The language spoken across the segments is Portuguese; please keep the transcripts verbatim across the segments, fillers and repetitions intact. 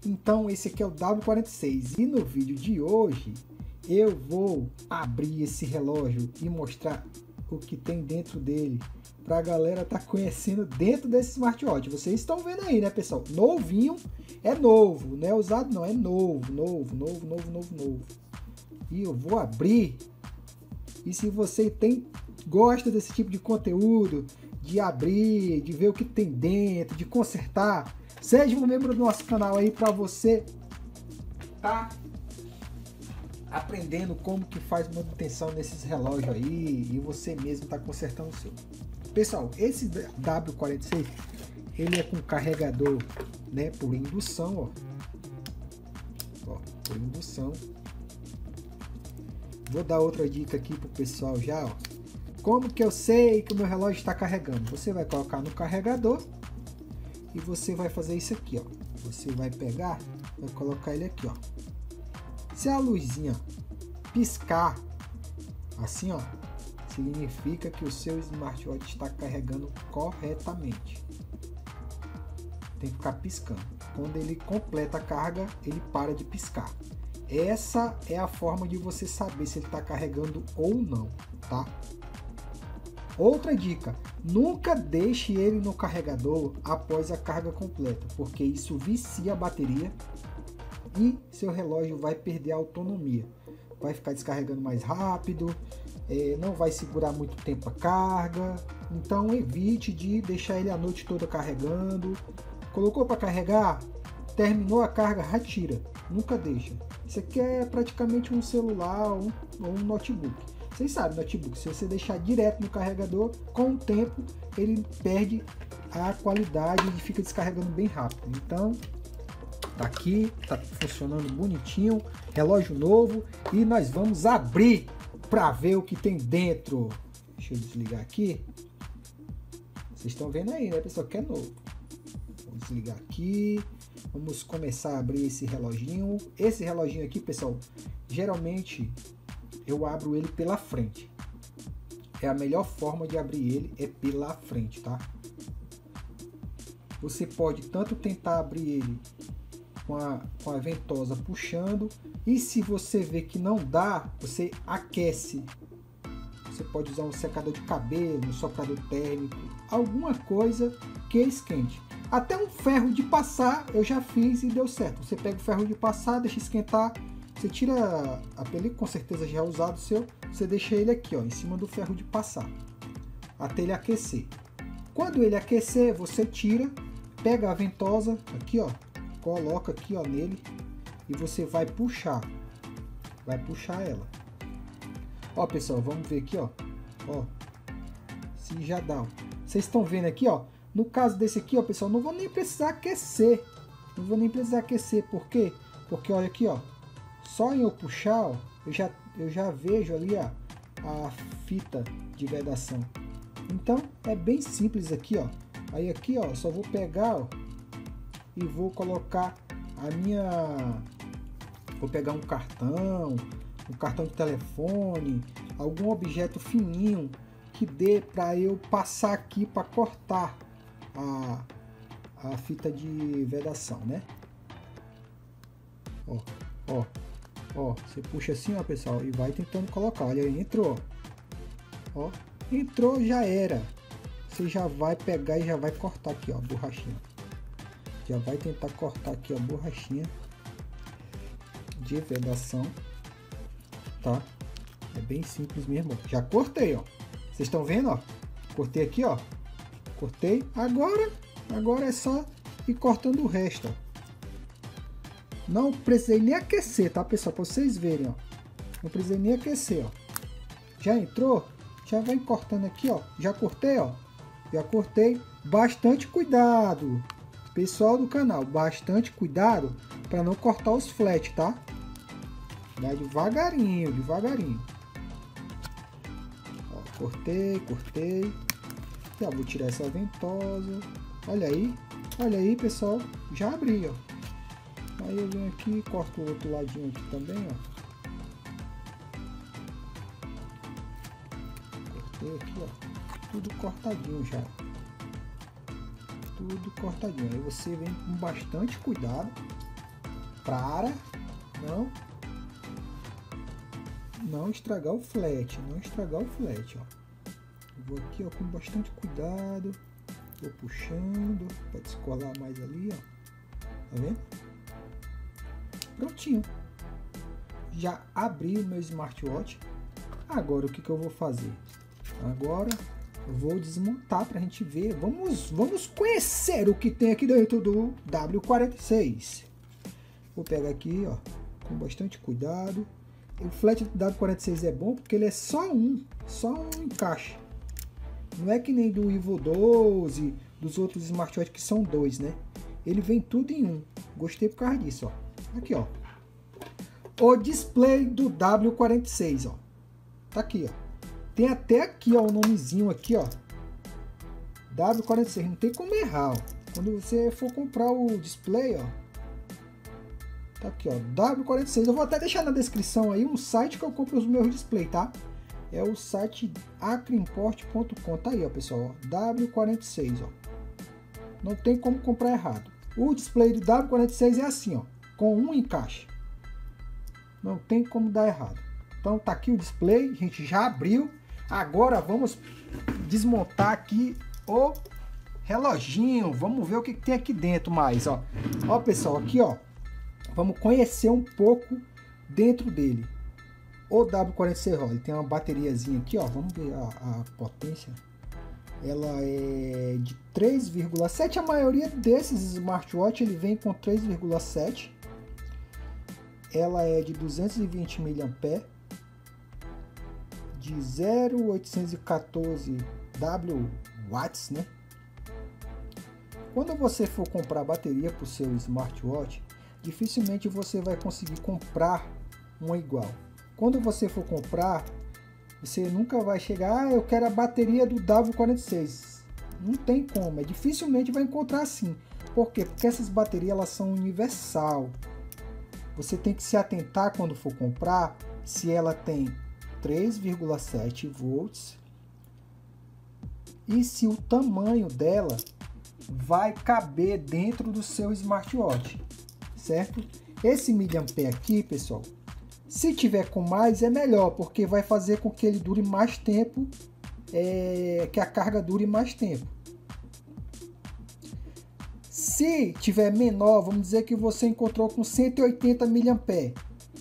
Então esse aqui é o W quarenta e seis e no vídeo de hoje eu vou abrir esse relógio e mostrar o que tem dentro dele para a galera tá conhecendo dentro desse smartwatch. Vocês estão vendo aí, né, pessoal? Novinho, é novo, não é usado não, é novo, novo, novo, novo, novo, novo. E eu vou abrir. E se você tem gosta desse tipo de conteúdo, de abrir, de ver o que tem dentro, de consertar, seja um membro do nosso canal aí para você tá aprendendo como que faz manutenção nesses relógios aí e você mesmo tá consertando o seu. Pessoal, esse W quarenta e seis ele é com carregador, né, por indução, ó. Ó, por indução. Vou dar outra dica aqui pro pessoal já, ó. Como que eu sei que o meu relógio está carregando? Você vai colocar no carregador e você vai fazer isso aqui, ó. Você vai pegar, vai colocar ele aqui, ó. Se a luzinha piscar assim, ó, significa que o seu smartwatch está carregando corretamente. Tem que ficar piscando. Quando ele completa a carga, ele para de piscar. Essa é a forma de você saber se ele está carregando ou não, tá? Outra dica, nunca deixe ele no carregador após a carga completa, porque isso vicia a bateria e seu relógio vai perder a autonomia. Vai ficar descarregando mais rápido, é, não vai segurar muito tempo a carga, então evite de deixar ele a noite toda carregando. Colocou para carregar, terminou a carga, retira, nunca deixa. Isso aqui é praticamente um celular ou um, um notebook. Vocês sabem, notebook, se você deixar direto no carregador, com o tempo ele perde a qualidade e fica descarregando bem rápido. Então, tá aqui, tá funcionando bonitinho, relógio novo e nós vamos abrir para ver o que tem dentro. Deixa eu desligar aqui. Vocês estão vendo aí, né, pessoal, que é novo. Vou desligar aqui. Vamos começar a abrir esse reloginho. Esse reloginho aqui, pessoal, geralmente eu abro ele pela frente. É a melhor forma de abrir ele, é pela frente, tá? Você pode tanto tentar abrir ele com a, com a ventosa puxando, e se você vê que não dá, você aquece. Você pode usar um secador de cabelo, um soprador térmico, alguma coisa que esquente. Até um ferro de passar eu já fiz e deu certo. Você pega o ferro de passar, deixa esquentar, você tira a película, com certeza já é usado o seu, você deixa ele aqui, ó, em cima do ferro de passar, até ele aquecer. Quando ele aquecer, você tira, pega a ventosa aqui, ó, coloca aqui, ó, nele e você vai puxar, vai puxar ela. Ó, pessoal, vamos ver aqui, ó, ó, se já dá. Ó. Vocês estão vendo aqui, ó, no caso desse aqui, ó, pessoal, não vou nem precisar aquecer, não vou nem precisar aquecer, por quê? Porque olha aqui, ó, só em eu puxar, ó, eu já eu já vejo ali, ó, a fita de vedação. Então é bem simples aqui, ó. Aí aqui, ó, só vou pegar, ó, e vou colocar a minha, vou pegar um cartão, um cartão de telefone, algum objeto fininho que dê para eu passar aqui para cortar a, a fita de vedação, né? Ó, ó, ó, você puxa assim, ó, pessoal, e vai tentando colocar. Olha aí, entrou, ó, entrou, já era. Você já vai pegar e já vai cortar aqui, ó, a borrachinha. Já vai tentar cortar aqui, ó, a borrachinha de vedação, tá? É bem simples mesmo. Já cortei, ó. Vocês estão vendo, ó? Cortei aqui, ó. Cortei. Agora, agora é só ir cortando o resto, ó. Não precisei nem aquecer, tá, pessoal? Para vocês verem, ó. Não precisei nem aquecer, ó. Já entrou? Já vai cortando aqui, ó. Já cortei, ó. Já cortei. Bastante cuidado, pessoal do canal. Bastante cuidado para não cortar os flat, tá? Vai devagarinho, devagarinho. Ó, cortei, cortei. Já vou tirar essa ventosa. Olha aí, olha aí, pessoal. Já abri, ó. Aí eu venho aqui e corto o outro ladinho aqui também, ó. Cortei aqui, ó. Tudo cortadinho já. Tudo cortadinho. Aí você vem com bastante cuidado para não não estragar o flat, não estragar o flat, ó. Eu vou aqui, ó, com bastante cuidado, vou puxando para descolar mais ali, ó. Tá vendo? Prontinho. Já abri o meu smartwatch. Agora o que que eu vou fazer? Agora eu vou desmontar para a gente ver. Vamos, vamos conhecer o que tem aqui dentro do W quarenta e seis. Vou pegar aqui, ó, com bastante cuidado. O flat do W quarenta e seis é bom porque ele é só um, só um encaixe. Não é que nem do Evo doze, dos outros smartwatches que são dois, né? Ele vem tudo em um. Gostei por causa disso, ó. Aqui, ó. O display do W quarenta e seis, ó. Tá aqui, ó. Tem até aqui, ó, o nomezinho aqui, ó. W quarenta e seis, não tem como errar, ó. Quando você for comprar o display, ó. Tá aqui, ó, W quarenta e seis. Eu vou até deixar na descrição aí um site que eu compro os meus displays, tá? É o site acreimport ponto com. Tá aí, ó, pessoal, ó. W quarenta e seis, ó. Não tem como comprar errado. O display do W quarenta e seis é assim, ó, com um encaixe. Não tem como dar errado. Então tá aqui o display, a gente já abriu. Agora vamos desmontar aqui o reloginho. Vamos ver o que tem aqui dentro mais, ó. Ó, pessoal, aqui, ó. Vamos conhecer um pouco dentro dele. O W quarenta e seis, ó, ele tem uma bateriazinha aqui, ó. Vamos ver a, a potência. Ela é de três vírgula sete. A maioria desses smartwatch ele vem com três vírgula sete. Ela é de duzentos e vinte miliampères-hora, de zero vírgula oitocentos e quatorze watts, né? Quando você for comprar bateria para o seu smartwatch, dificilmente você vai conseguir comprar uma igual. Quando você for comprar, você nunca vai chegar, ah, eu quero a bateria do W quarenta e seis. Não tem como, é dificilmente vai encontrar assim. Por quê? Porque essas baterias elas são universal. Você tem que se atentar quando for comprar se ela tem três vírgula sete volts e se o tamanho dela vai caber dentro do seu smartwatch, certo? Esse miliampere aqui, pessoal, se tiver com mais é melhor, porque vai fazer com que ele dure mais tempo, é, que a carga dure mais tempo. Se tiver menor, vamos dizer que você encontrou com cento e oitenta miliampères,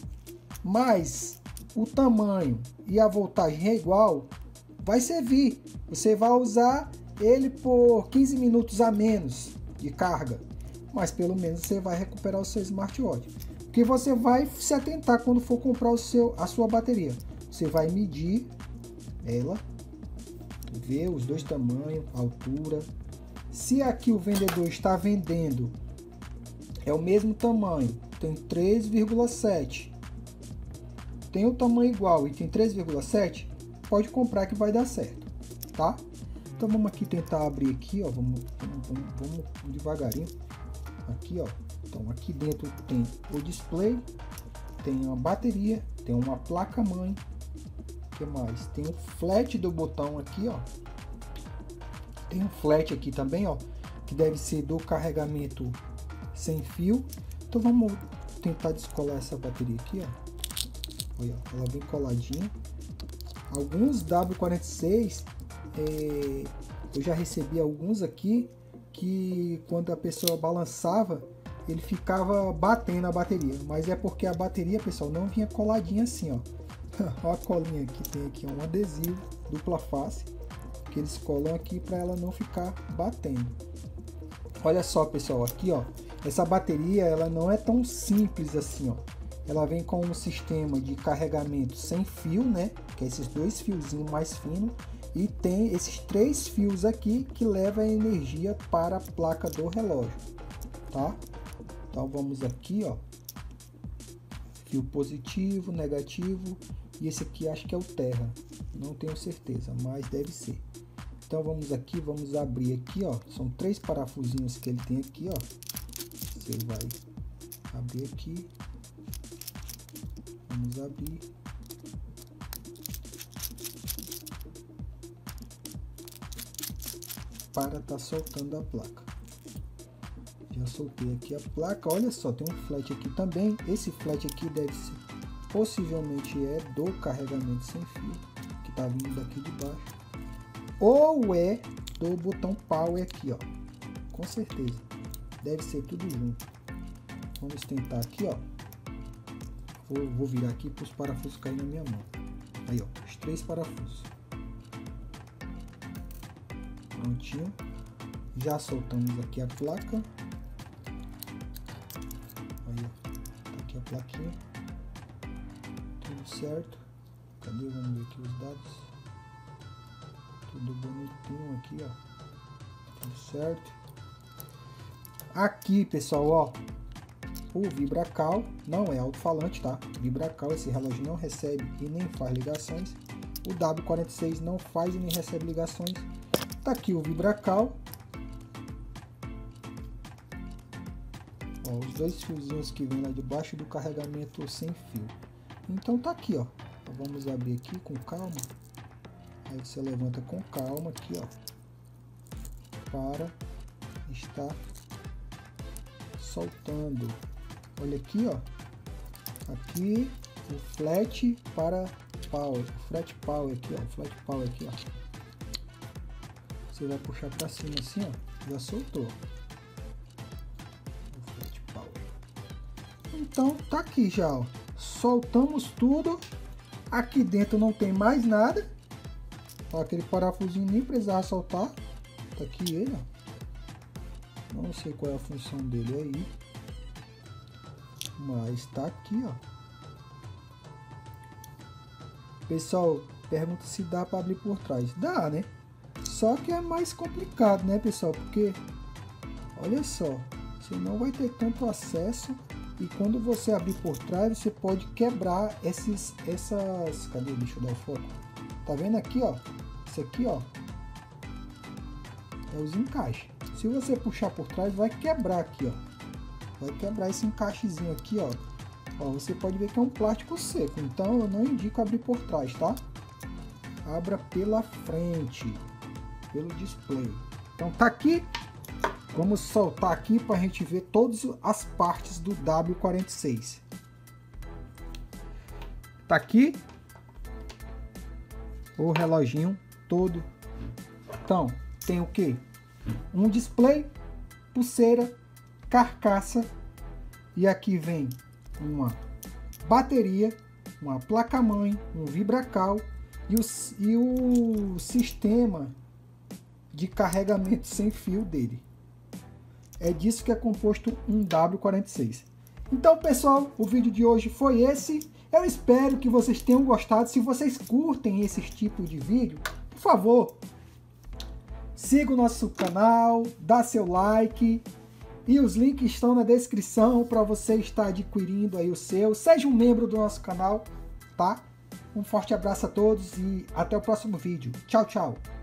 mas o tamanho e a voltagem é igual, vai servir. Você vai usar ele por quinze minutos a menos de carga, mas pelo menos você vai recuperar o seu smartwatch. Que você vai se atentar quando for comprar o seu, a sua bateria. Você vai medir ela, ver os dois tamanhos, altura. Se aqui o vendedor está vendendo é o mesmo tamanho, tem três vírgula sete, tem o tamanho igual e tem três vírgula sete, pode comprar que vai dar certo, tá? Então vamos aqui tentar abrir aqui, ó, vamos, vamos, vamos, vamos devagarinho, aqui, ó. Então aqui dentro tem o display, tem uma bateria, tem uma placa-mãe, o que mais? Tem o flat do botão aqui, ó. Tem um flat aqui também, ó, que deve ser do carregamento sem fio. Então vamos tentar descolar essa bateria aqui, ó. Olha, ela bem coladinha. Alguns W quarenta e seis, é, eu já recebi alguns aqui que quando a pessoa balançava, ele ficava batendo a bateria. Mas é porque a bateria, pessoal, não vinha coladinha assim, ó. Olha a colinha que tem aqui, um adesivo dupla face que eles colam aqui para ela não ficar batendo. Olha só, pessoal, aqui, ó, essa bateria ela não é tão simples assim, ó. Ela vem com um sistema de carregamento sem fio, né, que é esses dois fiozinhos mais finos, e tem esses três fios aqui que levam a energia para a placa do relógio, tá? Então vamos aqui, ó, fio positivo, negativo, e esse aqui acho que é o terra, não tenho certeza, mas deve ser. Então vamos aqui, vamos abrir aqui, ó, são três parafusinhos que ele tem aqui, ó. Você vai abrir aqui, vamos abrir. Para tá soltando a placa. Já Já soltei aqui a placa. Olha só, tem um flat aqui também. Esse flat aqui deve ser, possivelmente é do carregamento sem fio, que tá vindo daqui de baixo. Ou é do botão power aqui, ó. Com certeza. Deve ser tudo junto. Vamos tentar aqui, ó. Vou, vou virar aqui para os parafusos caírem na minha mão. Aí, ó. Os três parafusos. Prontinho. Já soltamos aqui a placa. Aí, ó. Tá aqui a plaquinha. Tudo certo. Cadê? Vamos ver aqui os dados. Tudo bonitinho aqui, ó. Tudo certo. Aqui, pessoal, ó. O Vibracal não é alto-falante, tá? Vibracal, esse relógio não recebe e nem faz ligações. O W quarenta e seis não faz e nem recebe ligações. Tá aqui o Vibracal. Ó, os dois fiozinhos que vem lá debaixo do carregamento sem fio. Então tá aqui, ó. Vamos abrir aqui com calma. Aí você levanta com calma aqui, ó. Para estar soltando. Olha aqui, ó. Aqui o flat para power. O flat power aqui, ó. O flat power aqui, ó. Você vai puxar para cima assim, ó. Já soltou. O flat power. Então tá aqui já, ó. Soltamos tudo. Aqui dentro não tem mais nada. Ó, aquele parafusinho nem precisava soltar. Tá aqui ele, ó. Não sei qual é a função dele aí. Mas tá aqui, ó. Pessoal, pergunta se dá para abrir por trás. Dá, né? Só que é mais complicado, né, pessoal? Porque, olha só, você não vai ter tanto acesso. E quando você abrir por trás, você pode quebrar esses, essas... Cadê? Deixa eu dar o foco. Tá vendo aqui, ó? Isso aqui, ó. É os encaixes. Se você puxar por trás, vai quebrar aqui, ó. Vai quebrar esse encaixezinho aqui, ó. Ó, você pode ver que é um plástico seco. Então, eu não indico abrir por trás, tá? Abra pela frente. Pelo display. Então, tá aqui. Vamos soltar aqui para a gente ver todas as partes do W quarenta e seis. Tá aqui. O reloginho todo. Então, tem o que? Um display, pulseira, carcaça, e aqui vem uma bateria, uma placa-mãe, um Vibracal e o, e o sistema de carregamento sem fio dele. É disso que é composto um W quarenta e seis. Então, pessoal, o vídeo de hoje foi esse. Eu espero que vocês tenham gostado. Se vocês curtem esse tipo de vídeo, por favor, siga o nosso canal, dá seu like. E os links estão na descrição para você estar adquirindo aí o seu. Seja um membro do nosso canal, tá? Um forte abraço a todos e até o próximo vídeo. Tchau, tchau!